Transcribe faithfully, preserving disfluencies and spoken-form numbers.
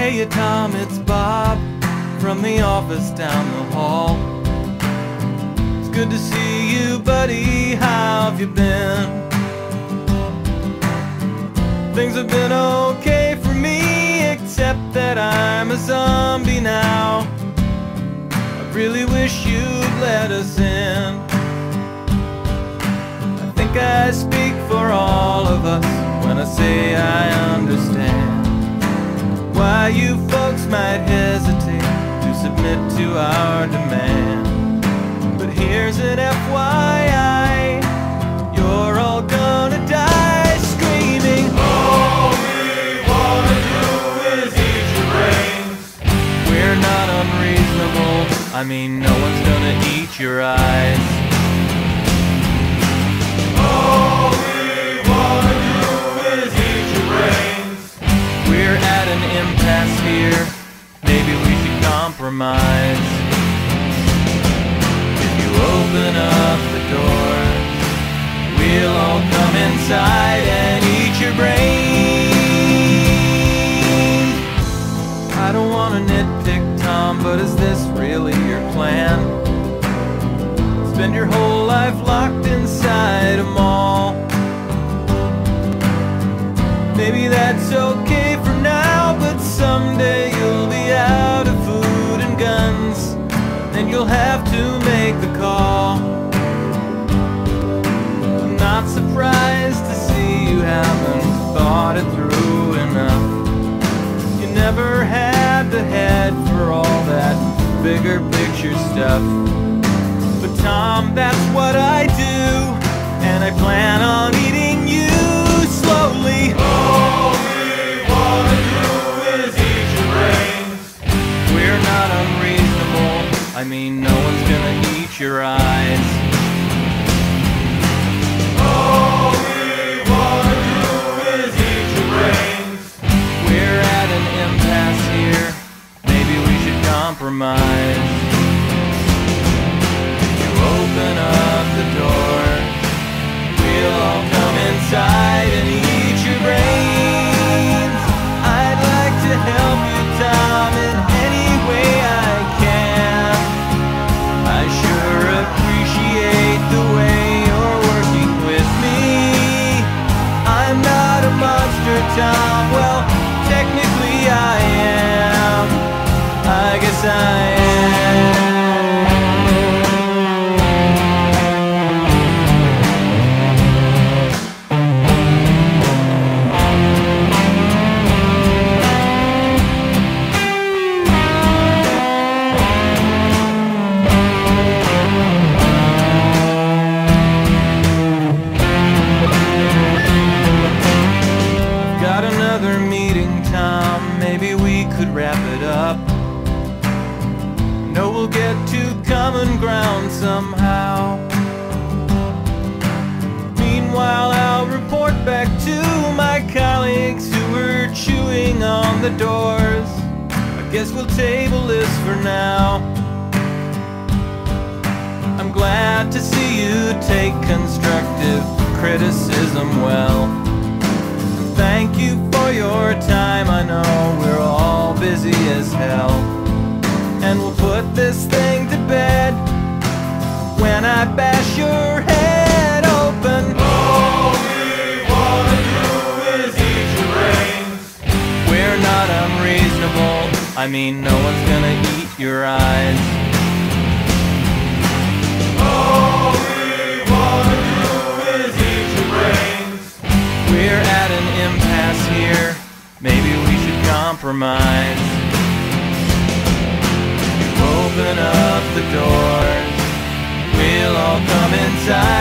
Hey Tom, it's Bob from the office down the hall. It's good to see you, buddy. How have you been? Things have been okay for me, except that I'm a zombie now. I really wish you'd let us in. I think I speak for all of us when I say I understand why you folks might hesitate to submit to our demand. But here's an F Y I, you're all gonna die screaming, all we wanna do is eat your brains. We're not unreasonable, I mean no one's gonna eat your eyes. All we wanna do is eat your brains. We're at an impasse here, maybe we should compromise. If you open up the doors, we'll all come inside and eat your brains. I don't want to nitpick, Tom, but is this really your plan? Spend your whole life locked inside a mall. Maybe that's okay for now, but someday you'll be out of food and guns, and you'll have to make the call. I'm not surprised to see you haven't thought it through enough. You never had the head for all that bigger picture stuff. But Tom, that's what I do, and I plan on eating you slowly. All we wanna do is eat your brains. We're not unreasonable, I mean no one's gonna eat your eyes. All we wanna do is eat your brains. We're at an impasse here, maybe we should compromise. You open up the door, we'll all come inside and eat your brains. I'd like to help you, Tom, in any way I can. I sure appreciate the way you're working with me. I'm not a monster, Tom, well, technically I am. I guess I am. Wrap it up. No, we'll get to common ground somehow. Meanwhile, I'll report back to my colleagues who were chewing on the doors. I guess we'll table this for now. I'm glad to see you take constructive criticism well. Thank you for your time, I know we're all busy as hell. And we'll put this thing to bed when I bash your head open. All we wanna do is eat your brains. We're not unreasonable, I mean no one's gonna eat your eyes. All we wanna do is eat your brains. We're at an impasse here, maybe we should compromise. You open up the doors, we'll all come inside.